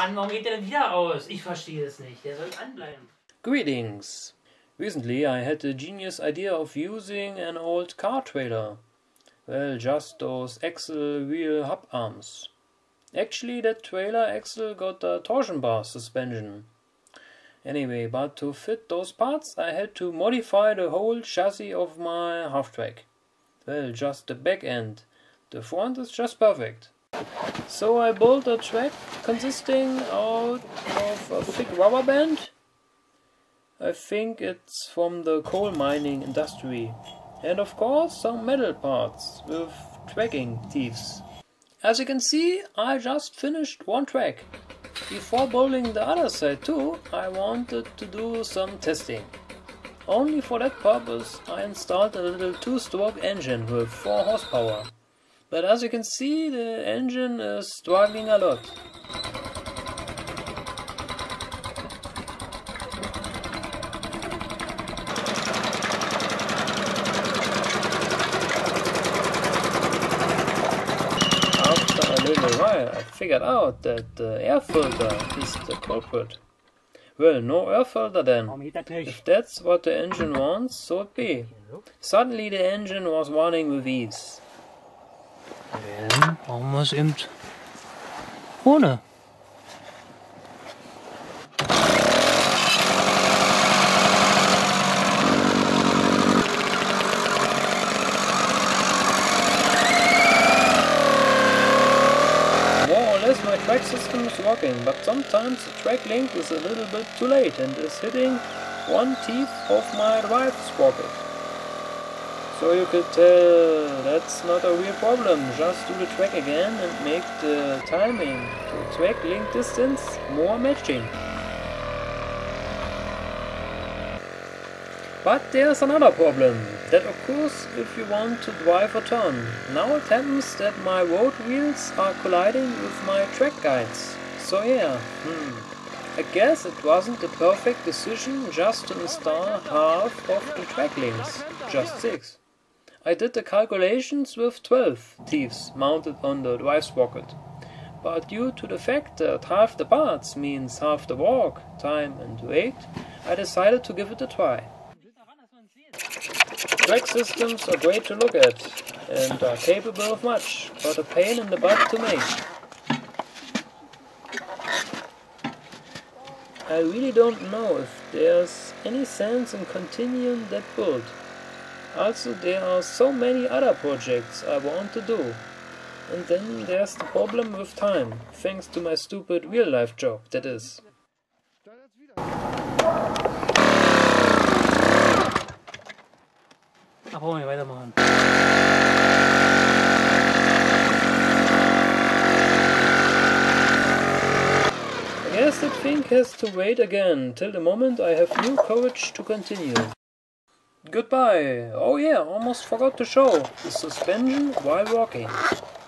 Mann, warum geht der denn wieder aus? Ich verstehe es nicht. Der soll anbleiben. Greetings. Recently I had the genius idea of using an old car trailer. Well, just those axle wheel hub arms. Actually, that trailer axle got a torsion bar suspension. Anyway, but to fit those parts I had to modify the whole chassis of my half-track. Well, just the back end. The front is just perfect. So I built a track consisting out of a thick rubber band. I think it's from the coal mining industry. And of course some metal parts with tracking teeth. As you can see, I just finished one track. Before building the other side too, I wanted to do some testing. Only for that purpose I installed a little 2-stroke engine with 4 horsepower. But as you can see, the engine is struggling a lot. After a little while I figured out that the air filter is the culprit. Well, no air filter then. If that's what the engine wants, so it be. Suddenly the engine was running with ease. Dann brauchen wir es eben ohne. More or less my track system is working, but sometimes the track link is a little bit too late and is hitting one teeth of my drive sprocket. So you could tell that's not a real problem, just do the track again and make the timing to track link distance more matching. But there's another problem that occurs if you want to drive a turn. Now it happens that my road wheels are colliding with my track guides. So yeah, I guess it wasn't the perfect decision just to install half of the track links, just 6. I did the calculations with 12 teeth mounted on the drive sprocket, but due to the fact that half the parts means half the work, time and weight, I decided to give it a try. Track systems are great to look at and are capable of much, but a pain in the butt to make. I really don't know if there's any sense in continuing that build. Also, there are so many other projects I want to do. And then there's the problem with time, thanks to my stupid real-life job, that is. Ach, wollen wir weitermachen. I guess that thing has to wait again, till the moment I have new courage to continue. Goodbye! Oh yeah, almost forgot to show the suspension while walking.